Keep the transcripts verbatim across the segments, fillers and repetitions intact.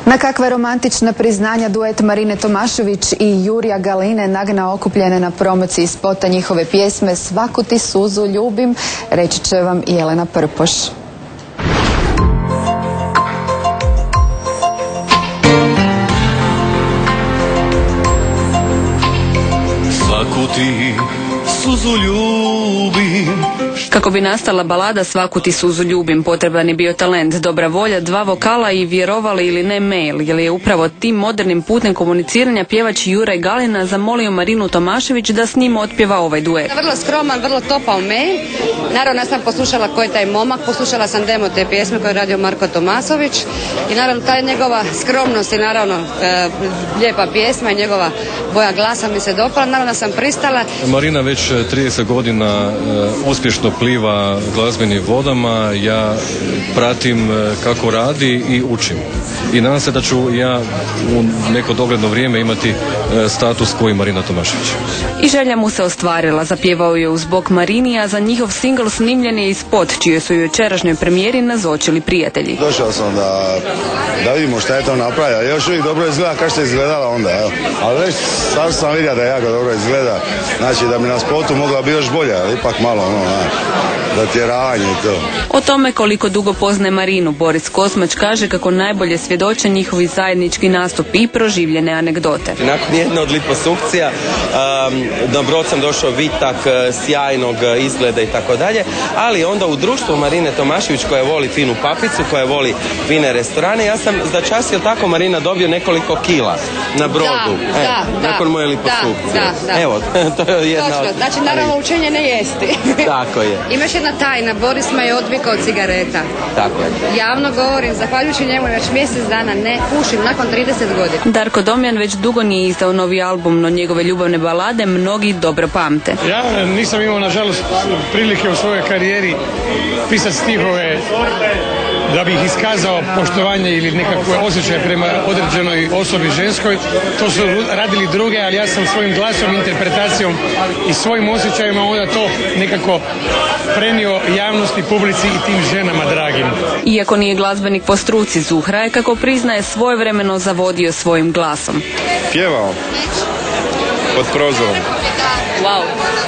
Na kakva romantična priznanja duet Marine Tomašević i Jurija Galine nagnao okupljene na promociji spota njihove pjesme Svaku ti suzu ljubim, reći će vam Jelena Prpoš. Svaku ti suzu ljubim. Kako bi nastala balada Svaku ti suzu ljubim, potreban je bio talent, dobra volja, dva vokala i, vjerovali ili ne, mail, jer je upravo tim modernim putem komuniciranja pjevač Juraj Galina zamolio Marinu Tomašević da s njim otpjeva ovaj duet. Vrlo skroman, vrlo topao mail. Naravno, ja sam poslušala ko je taj momak, poslušala sam demo te pjesme koje je radio Marko Tomasović i naravno ta njegova skromnost i naravno e, lijepa pjesma i njegova boja glasa mi se dopala, naravno sam pristala. Marina već trideset godina e, uspješno pliva glazbenim vodama, ja pratim e, kako radi i učim. I nadam se da ću ja u neko dogledno vrijeme imati e, status koji Marina Tomašević. I želja mu se ostvarila, zapjevao je uz bok Marini, a za njihov singl snimljen je i spot, čije su u jučerašnjoj premijeri nazočili prijatelji. Došao sam da, da vidimo šta je to napravio. Još uvijek dobro izgleda kao što je izgledala onda, evo. Ali već sad sam vidio da jako dobro izgleda. Znači da bi na spotu mogla biti još bolja, ali ipak malo ono, zatjeravanje i to. O tome koliko dugo poznaje Marinu, Boris Kosmač kaže kako najbolje svjedoče njihovi zajednički nastupi i proživljene anegdote. Nakon jedne od liposukcija um, dobro sam došao vitak, sjajnog izgleda i tako dalje, ali onda u društvu Marine Tomašević koja voli finu papicu, koja voli fine restorane, ja sam začasio tako Marina dobio nekoliko kila na brodu. Da, e, da, nakon da, moje liposukcije. Da, da, da. Evo, to je jedna Točno, od... znači naravno učenje ne jesti. Tako je. Imaš jedna tajna, Boris me je odvikao od cigareta. Tako je. Javno govorim, zahvaljujući njemu već mjesec dana ne pušim nakon trideset godina. Darko Domjan već dugo nije izdao novi album, no njegove ljubavne balade mnogi dobro pamte. Ja nisam imao, nažalost, prilike u svojoj karijeri pisati stihove da bih iskazao poštovanje ili nekakve osjećaje prema određenoj osobi ženskoj. To su radili druge, ali ja sam svojim glasom, interpretacijom i svojim osjećajima onda to nekako prenio javnosti, publici i tim ženama dragim. Iako nije glazbenik po struci, Zuhra je, kako priznaje, svojevremeno zavodio svojim glasom. Pjevao pod prozorom. Wow.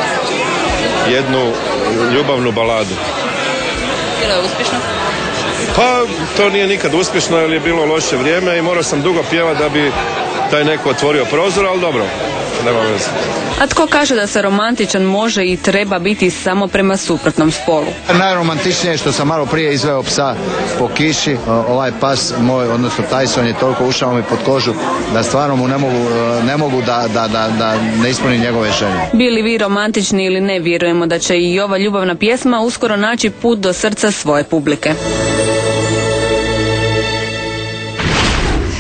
Jednu ljubavnu baladu. Bilo je uspješno? Pa to nije nikad uspješno jer je bilo loše vrijeme i morao sam dugo pjevati da bi taj neko otvorio prozor, ali dobro, nema veze. A tko kaže da se romantičan može i treba biti samo prema suprotnom spolu? Najromantičnije je što sam malo prije izveo psa po kiši. Ovaj pas moj, odnosno Tyson, je toliko ušao mi pod kožu da stvarno mu ne mogu, ne mogu da, da, da, da ne ispunim njegove želje. Bili vi romantični ili ne, vjerujemo da će i ova ljubavna pjesma uskoro naći put do srca svoje publike.